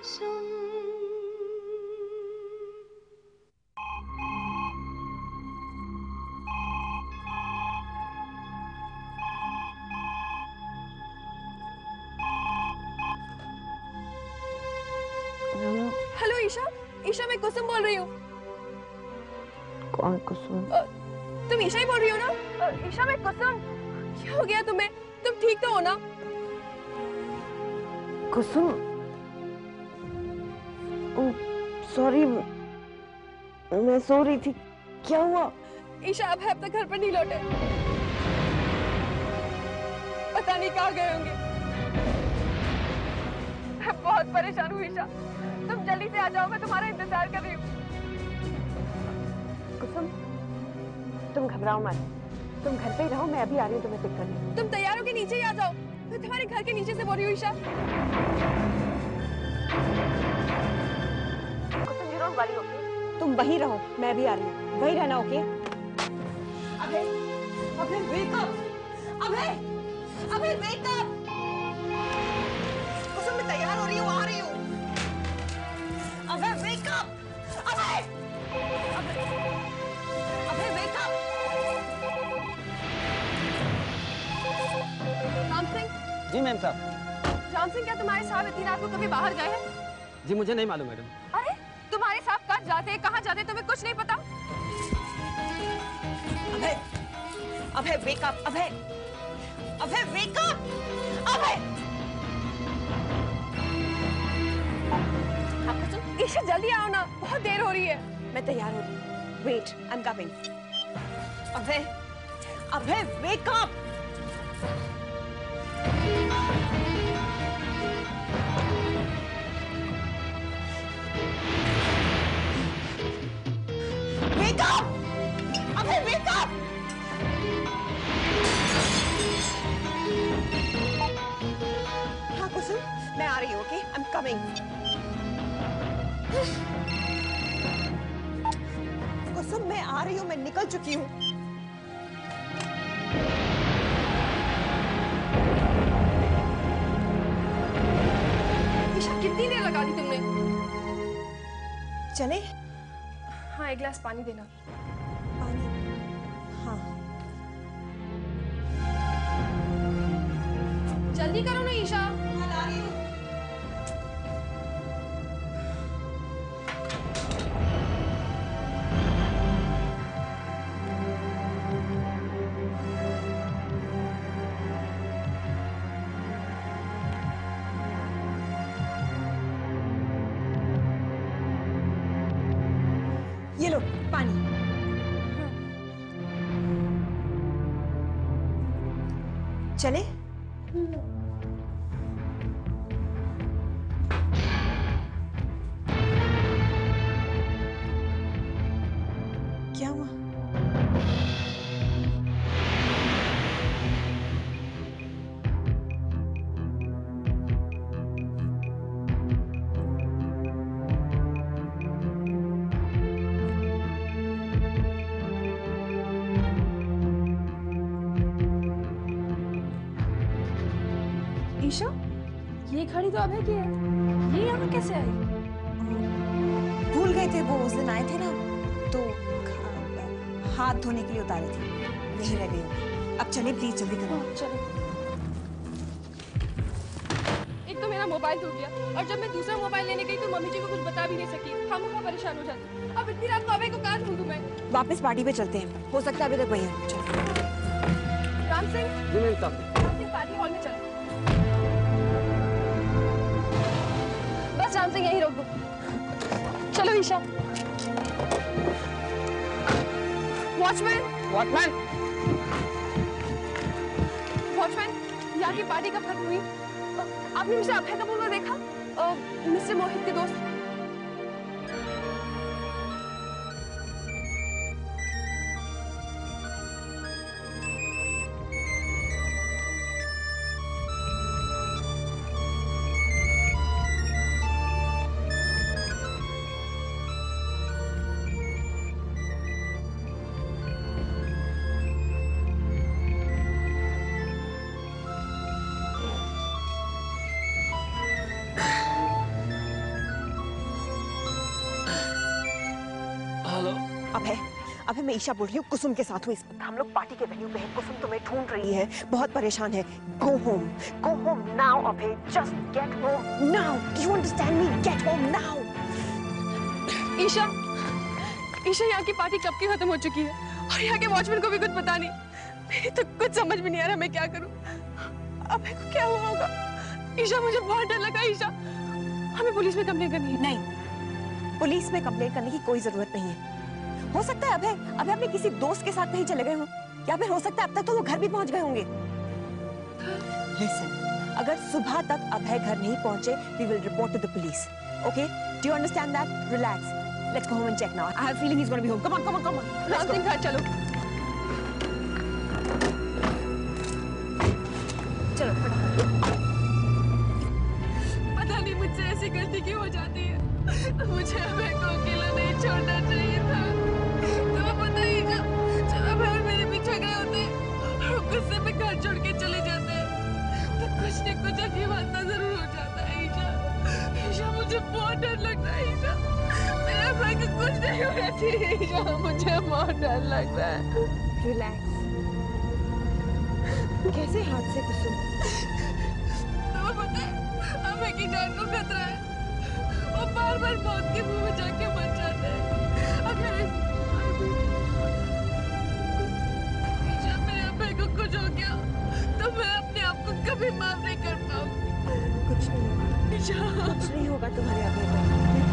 कुसुम। Hello Isha, Isha मैं कुसुम बोल रही हूँ। कौन कुसुम? तुम ईशा ही बोल रही हो ना? ईशा मैं कुसुम। क्या हो गया तुम्हें? तुम ठीक तो हो ना? कुसुम, सॉरी, मैं सो रही थी। क्या हुआ? ईशा अब तक घर पर नहीं लौटे। पता नहीं कहाँ गए होंगे। मैं बहुत परेशान हूँ ईशा, तुम जल्दी से आ जाओ, मैं तुम्हारा इंतजार कर रही हूँ। कुसुम, तुम घबराओ मत, तुम घर पे ही रहो, मैं अभी आ रही हूँ तुम्हें पिक करने। तुम तैयार हो के नीचे ही आ जाओ, मैं तुम्हारे घर के नीचे से बोल रही हूँ Isha. Kusum, you don't worry, okay? तुम वहीं रहो, मैं अभी आ रही हूँ, वहीं रहना, okay? Abhay, Abhay wake up, Abhay, Abhay wake up. Kusum मैं तैयार हो रही हूँ, आ रही हूँ। Abhay wake up, Abhay, Abhay wake up. Ram Singh. जी मैम साहब। राम सिंह, क्या तुम्हारे साहब इतनी रात को कभी बाहर गए हैं? जी मुझे नहीं मालूम मैडम। अरे तुम्हारे साहब कहाँ जाते हैं, कहाँ जाते हैं, तुम्हें कुछ नहीं पता? Abhay, Abhay wake up, Abhay, Abhay wake up, Abhay. Isha जल्दी आओ ना, बहुत देर हो रही है। मैं तैयार हो रही हूँ, wait, I am coming. Abhay, Abhay wake up. Wake up! Abhay wake up! हाँ कुसुम, मैं आ रही हूँ, ओके? I'm coming. कुसुम मैं आ रही हूँ, मैं निकल चुकी हूँ। ईशा कितनी देर लगा दी तुमने? चले? हाँ एक गिलास पानी देना। पानी? हाँ। जल्दी करो ना ईशा। हाँ ला रही हूँ। ये लो पानी। चले? क्या हुआ? ईशा, ये घड़ी तो अभय की है, ये यहाँ कैसे आई? भूल गए थे वो, उस दिन आए थे ना, तो हाथ धोने के लिए उतारी थी, यही रह गई। अब चले प्लीज, जल्दी करो। चलो। एक तो मेरा मोबाइल टूट गया, और जब मैं दूसरा मोबाइल लेने गई तो मम्मी जी को कुछ बता भी नहीं सकी, हम वहाँ परेशान हो जाते। अब इतनी रात को अभय को कहाँ ढूंढूं मैं? वापस पार्टी पे चलते हैं, हो सकता है अभी तक वही है। राम सिंह। जी मैम साहब। पार्टी हॉल में चलो। बस राम सिंह यहीं रोक दो। चलो ईशा। वॉचमैन। वॉचमैन। वॉचमैन, यहाँ की पार्टी कब खत्म हुई? आपने मिस्टर अभय कपूर को देखा? मिस्टर मोहित के दोस्त। अभय मैं ईशा बोल रही हूँ, कुसुम के साथ हूँ इस वक्त। हम लोग पार्टी के वेन्यू पे हैं। कुसुम तुम्हें ढूंढ रही है, बहुत परेशान है। Go home now, Abhay. Just get home now. Do you understand me? Get home now. Isha, यहाँ की पार्टी कब की खत्म हो चुकी है और यहाँ के वॉचमैन को भी कुछ पता नहीं। मेरी तो कुछ समझ में नहीं आ रहा मैं क्या करूँ। अभय को क्या हुआ होगा? ईशा मुझे बहुत डर लगा। ईशा, हमें पुलिस में कंप्लेन करनी है। नहीं, पुलिस में कंप्लेन करने की कोई जरूरत नहीं है। हो सकता है अभय अपने किसी दोस्त के साथ कहीं चले गए हों, या फिर हो सकता है अब तक तो वो घर भी पहुंच गए होंगे। Listen, अगर सुबह तक अभय घर नहीं पहुंचे, we will report to the police. Okay? Do you understand that? Relax. Let's go home and check now. I have a feeling he's going to be home. Come on. Let's go. घर चलो। चलो फटाफट। पता नहीं मुझसे ऐसी गलती क्यों हो जाती है। मुझे अभय को अकेला नहीं छोड़ना चाहिए था। तुम्हें पता ही जब अभय और मेरे पीछे गए होते और गुस्से में घर छोड़ के चले जाते तो कुछ न कुछ अजीब हादसा जरूर हो जाता है। ईशा, मुझे बहुत डर लगता है। ईशा, मेरे अभय को कुछ नहीं होना चाहिए। ईशा, मुझे बहुत डर लग रहा है। रिलैक्स। कैसे हाथ से कुसुम? तुम्हें पता है अभय की जान को खतरा है। वो बार-बार मौत के मुंह में जाके मर जाते हैं। अगर ईशा, मेरे अभय को कुछ हो गया तो मैं अपने आप को कभी माफ नहीं कर पाऊंगी। कुछ नहीं होगा ईशा, कुछ नहीं होगा तुम्हारे अभय को।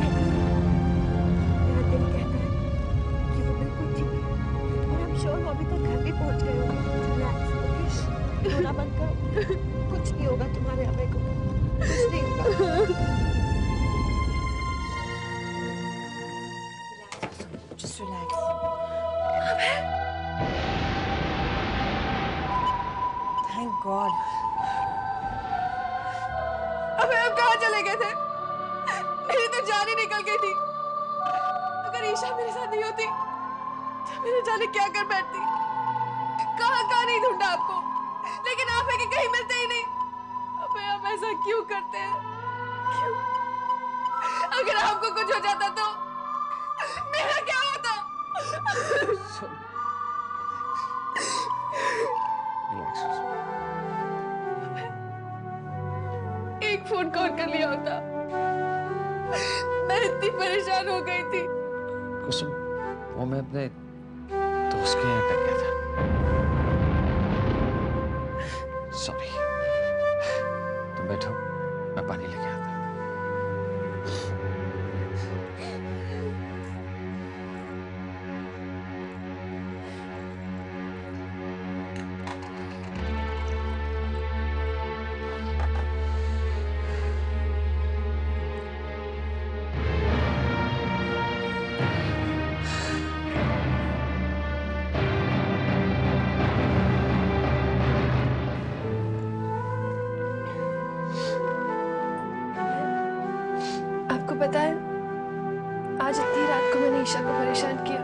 मेरा दिल कहता है कि वो बिल्कुल ठीक है, और I'm sure वो अभी तक घर भी पहुंच गए होंगे। Relax, okay? रोना बंद करो। कुछ नहीं होगा तुम्हारे अभय को, कुछ नहीं होगा। Just relax. Thank God. अबे हम कहाँ चले गए थे? मेरी तो जान ही निकल गई थी। अगर ईशा मेरे साथ नहीं होती तो मेरी जाने क्या कर बैठती। कहाँ नहीं ढूंढा आपको, लेकिन आप है कि कहीं मिलते ही नहीं। अबे आप ऐसा क्यों करते हैं? क्यों? अगर आपको कुछ हो जाता तो मेरा क्या होता? एक फोन कॉल कर लिया होता। मैं इतनी परेशान हो गई थी। कुसुम, वो मैं अपने दोस्त के यहाँ अटक गया था। सॉरी। तुम बैठो, मैं पानी लेके आता हूँ। पता है, आज इतनी रात को मैंने ईशा को परेशान किया।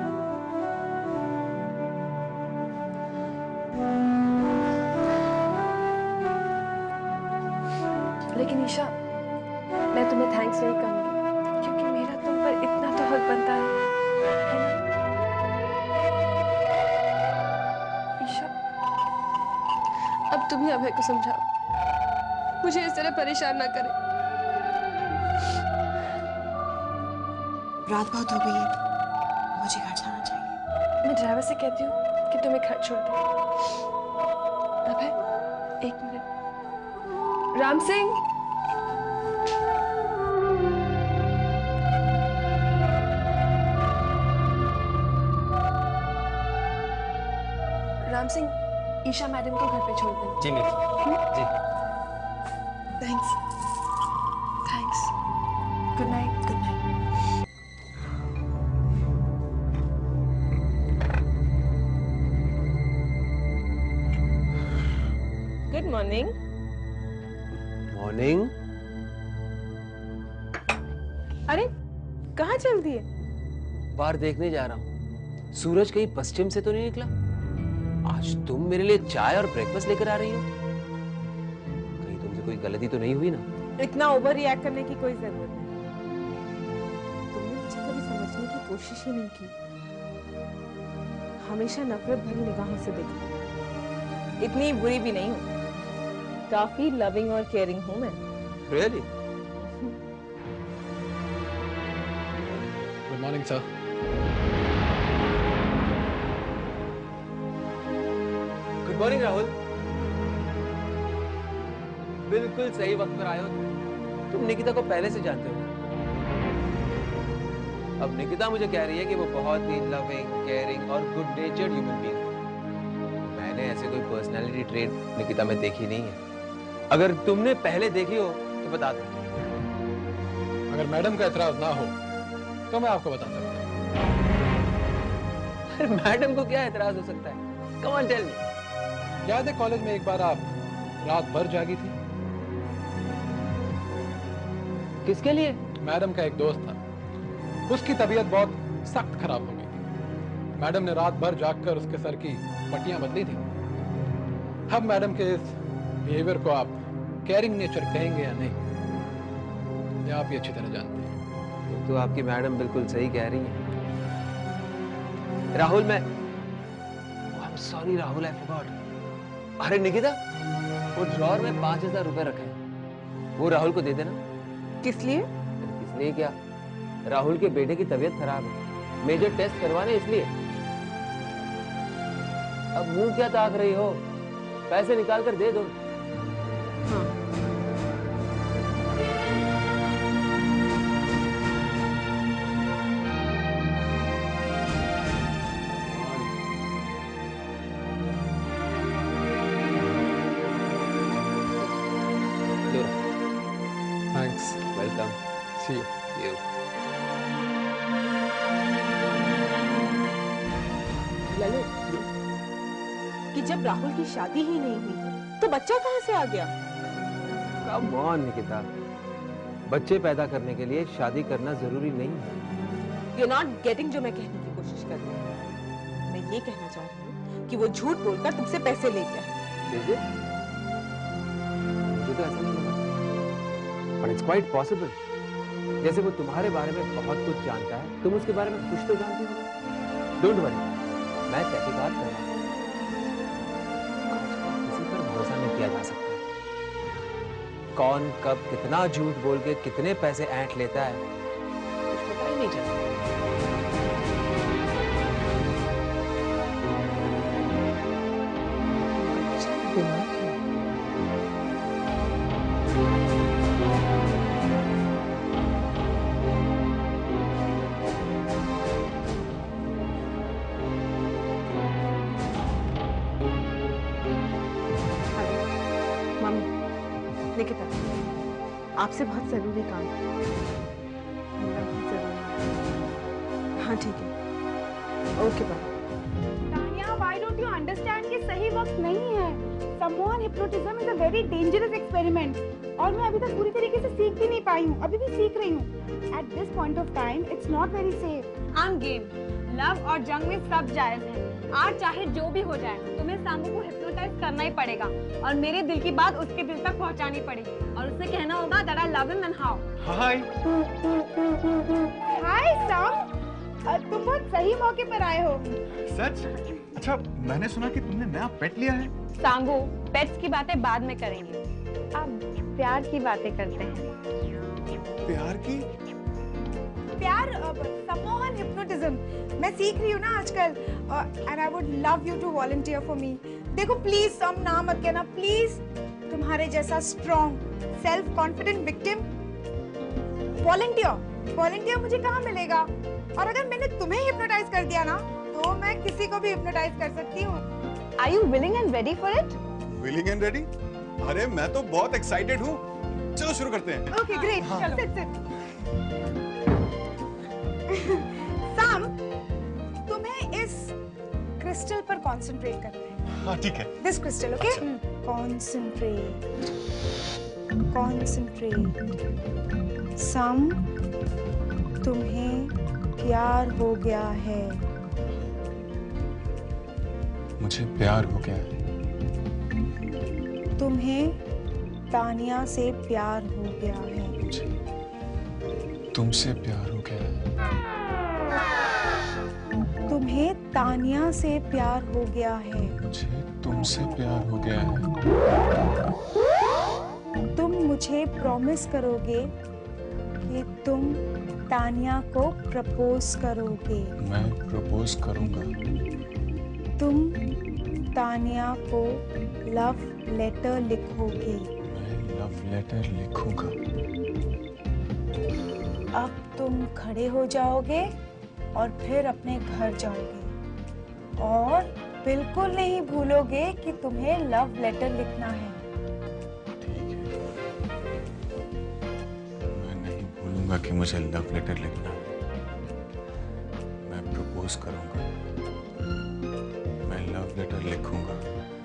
लेकिन ईशा, मैं तुम्हें थैंक्स नहीं कहूंगी, क्योंकि मेरा तुम पर इतना तो हक बनता है ना? ईशा, अब तुम ही अभय को समझाओ, मुझे इस तरह परेशान ना करे। रात बहुत हो गई है, मुझे घर जाना चाहिए। मैं ड्राइवर से कहती हूँ कि तुम्हें घर छोड़ दे। अभय, एक मिनट। राम सिंह, राम सिंह, ईशा मैडम को घर पे छोड़ दें। जी मैम। जी। Thanks. Good night. Good morning. Morning. अरे कहाँ चल दिए? बाहर देखने जा रहा हूँ, सूरज कहीं पश्चिम से तो नहीं निकला। आज तुम मेरे लिए चाय और ब्रेकफास्ट लेकर आ रही हो, कहीं तुमसे कोई गलती तो नहीं हुई ना? इतना ओवर रिएक्ट करने की कोई जरूरत नहीं। तुमने मुझे कभी समझने की कोशिश ही नहीं की। हमेशा नफरत भरी निगाहों से देखा। इतनी बुरी भी नहीं हूँ, काफी लविंग और केयरिंग हूँ मैं। Really? Good morning, sir. Good morning, Rahul. बिल्कुल सही वक्त पर आए हो। तुम निकिता को पहले से जानते हो। अब निकिता मुझे कह रही है कि वो बहुत ही लविंग, केयरिंग और गुड नेचर्ड ह्यूमन बीइंग है। मैंने ऐसे कोई पर्सनालिटी ट्रेट निकिता में देखी नहीं है। अगर तुमने पहले देखी हो तो बता दो। अगर मैडम का एतराज ना हो तो मैं आपको बता सकता हूँ। अरे मैडम को क्या एतराज हो सकता है? Come on, tell me। याद है कॉलेज में एक बार आप रात भर जागी थी? किसके लिए? मैडम का एक दोस्त था, उसकी तबीयत बहुत सख्त खराब हो गई थी। मैडम ने रात भर जागकर उसके सर की पट्टियां बदली थी। अब मैडम के इस बिहेवियर को आप केयरिंग नेचर कहेंगे या नहीं, ये आप ही अच्छी तरह जानते हैं। तो आपकी मैडम बिल्कुल सही कह रही है। Rahul, I'm sorry Rahul, I forgot। अरे निकिता, वो ड्रॉर में 5,000 रुपए रखे हैं, वो राहुल को दे देना। किस लिए? इसलिए क्या, राहुल के बेटे की तबीयत खराब है, मेजर टेस्ट करवाने इसलिए। अब मुंह क्या ताक रही हो, पैसे निकाल कर दे दो। हाँ। Thanks. Welcome. See you. Lalit, कि जब राहुल की शादी ही नहीं हुई तो बच्चा कहाँ से आ गया? कम ऑन निकिता, बच्चे पैदा करने के लिए शादी करना जरूरी नहीं है। You're not getting जो मैं कहने की कोशिश कर रही हूँ। मैं ये कहना चाह रही हूँ कि वो झूठ बोलकर तुमसे पैसे ले गया है। मुझे तो ऐसा नहीं लगा, but it's quite possible। जैसे वो तुम्हारे बारे में बहुत कुछ जानता है, तुम उसके बारे में कुछ तो जानती हो। Don't worry, मैं तहकीकात कर रहा हूँ। किसी पर भरोसा नहीं किया जा सकता। कौन कब कितना झूठ बोल के कितने पैसे ऐंठ लेता है, कुछ पता ही नहीं चलता। अच्छा दिमाग है। निकिता, आपसे बहुत जरूरी काम है। हाँ ठीक है, okay bye. Tania, why don't you understand कि सही वक्त नहीं है? Someone hypnotism is a very dangerous experiment और मैं अभी तक पूरी तरीके से सीख भी नहीं पाई हूँ, अभी भी सीख रही हूँ। At this point of time, it's not very safe. I'm game. Love और जंग में सब जायज है। आज चाहे जो भी हो जाए, तुम्हें सामू को हिप्नोटाइज करना ही पड़ेगा और मेरे दिल की बात उसके दिल तक पहुंचानी पड़ेगी और उसे कहना होगा that I love him and how. हाय। हाय सम, तुम बहुत सही मौके पर आए हो। सच? अच्छा, मैंने सुना कि तुमने नया पेट लिया है। सांगू, पेट्स की बातें बाद में करेंगे, अब प्यार की बातें करते हैं। प्यार की? प्यार, सम्मोहन हिप्नोटिज्म मैं सीख रही हूँ ना आजकल, and I would love you to volunteer for me. देखो प्लीज सम ना मत कहना प्लीज। तुम्हारे जैसा strong, self confident victim volunteer मुझे कहाँ मिलेगा? और अगर मैंने तुम्हें हिप्नोटाइज कर दिया ना, तो मैं किसी को भी हिप्नोटाइज कर सकती हूँ। Are you willing and ready for it? Willing and ready? अरे मैं तो बहुत एक्साइटेड हूँ। चलो शुरू करते हैं। Okay, great. चल sit. सम, तुम्हें इस क्रिस्टल पर कंसंट्रेट करना है। हाँ ठीक है। This crystal, okay? Concentrate. सम, तुम्हें प्यार हो गया है। मुझे प्यार हो गया है। तुम्हें तानिया से प्यार हो गया है। मुझे तुमसे प्यार हो गया है। तुम तुम्हें तानिया से प्यार हो गया है। मुझे तुमसे प्यार हो गया है। तुम मुझे प्रॉमिस करोगे कि तुम तानिया को प्रपोज करोगे। मैं प्रपोज करूंगा। तुम तानिया को लव लेटर लिखोगे। मैं लव लेटर लिखूंगा। अब तुम खड़े हो जाओगे और फिर अपने घर जाओगे और बिल्कुल नहीं भूलोगे कि तुम्हें लव लेटर लिखना है। ठीक है, मैं नहीं भूलूंगा कि मुझे लव लेटर लिखना है। मैं प्रपोज करूंगा। मैं लव लेटर लिखूंगा।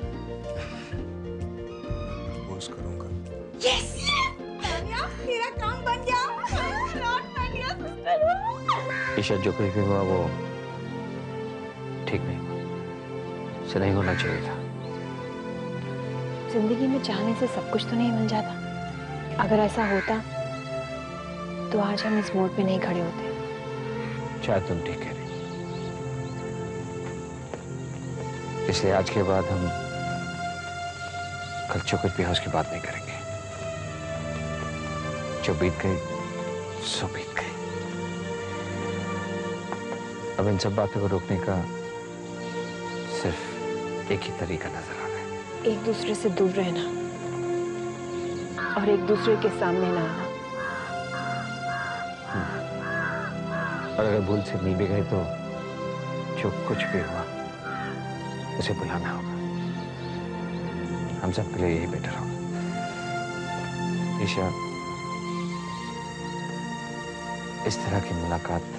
प्रपोज करूंगा। यस! तानिया, मेरा काम बन गया। Not Tania, sister। ईशा, जो कुछ भी हुआ वो ठीक नहीं हुआ। ऐसा नहीं होना चाहिए था। जिंदगी में चाहने से सब कुछ तो नहीं मिल जाता। अगर ऐसा होता तो आज हम इस मोड़ पे नहीं खड़े होते। शायद तुम ठीक कह रही। इसलिए आज के बाद हम कल जो कुछ भी है उसकी बात नहीं करेंगे। जो बीत गई सो बीत गई। अब इन सब बातों को रोकने का सिर्फ एक ही तरीका नजर आ रहा है। एक दूसरे से दूर रहना और एक दूसरे के सामने ना आना। और अगर भूल से मिल भी गए तो जो कुछ भी हुआ उसे भुलाना होगा। हम सब के लिए यही बेटर होगा। ईशा, इस तरह की मुलाकात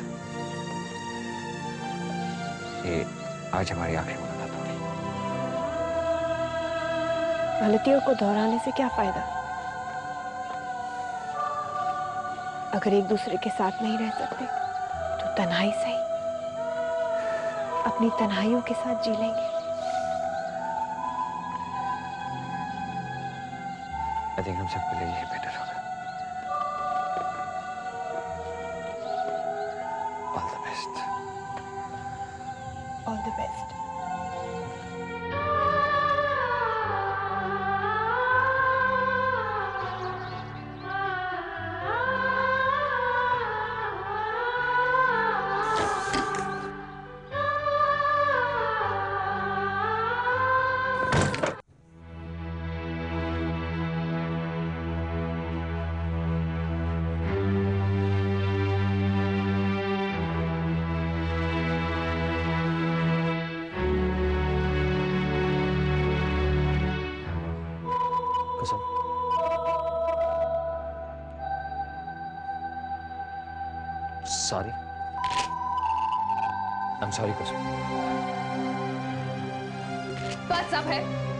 ये आज हमारी आखिरी मुलाकात होगी। गलतियों को दोहराने से क्या फायदा? अगर एक दूसरे के साथ नहीं रह सकते तो तन्हाई सही, अपनी तन्हाइयों के साथ जी लेंगे। आई थिंक हम सबके लिए यही बेटर होगा। All the best. All the best. Kusum, sorry. I am sorry Kusum. बस अब है,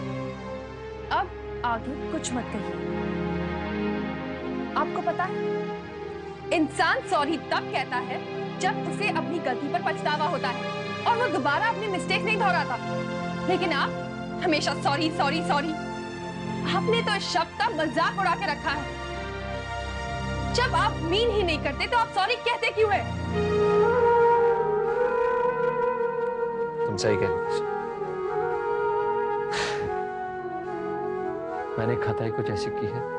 अब आगे कुछ मत कहिए। आपको पता है, इंसान सॉरी तब कहता है जब उसे अपनी गलती पर पछतावा होता है और वो दोबारा अपनी मिस्टेक नहीं दोहराता। लेकिन आप हमेशा सॉरी सॉरी सॉरी। आपने तो इस शब्द का मजाक उड़ा के रखा है। जब आप मीन ही नहीं करते तो आप सॉरी कहते क्यों है? तुम सही कह रही हो। मैंने खताई कुछ ऐसी की है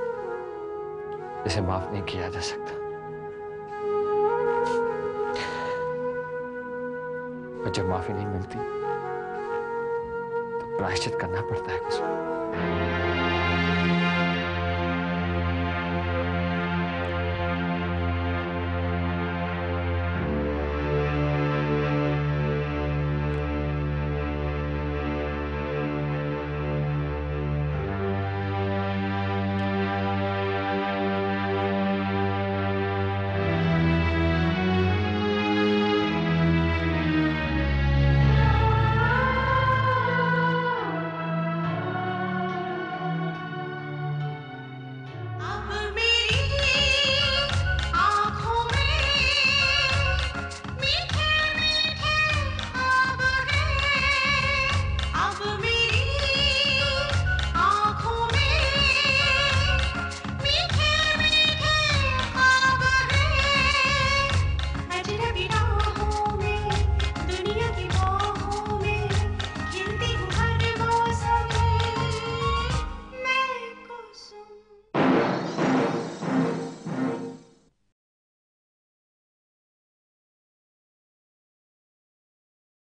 जिसे माफ नहीं किया जा सकता। और जब माफी नहीं मिलती तो प्रायश्चित करना पड़ता है कुछ।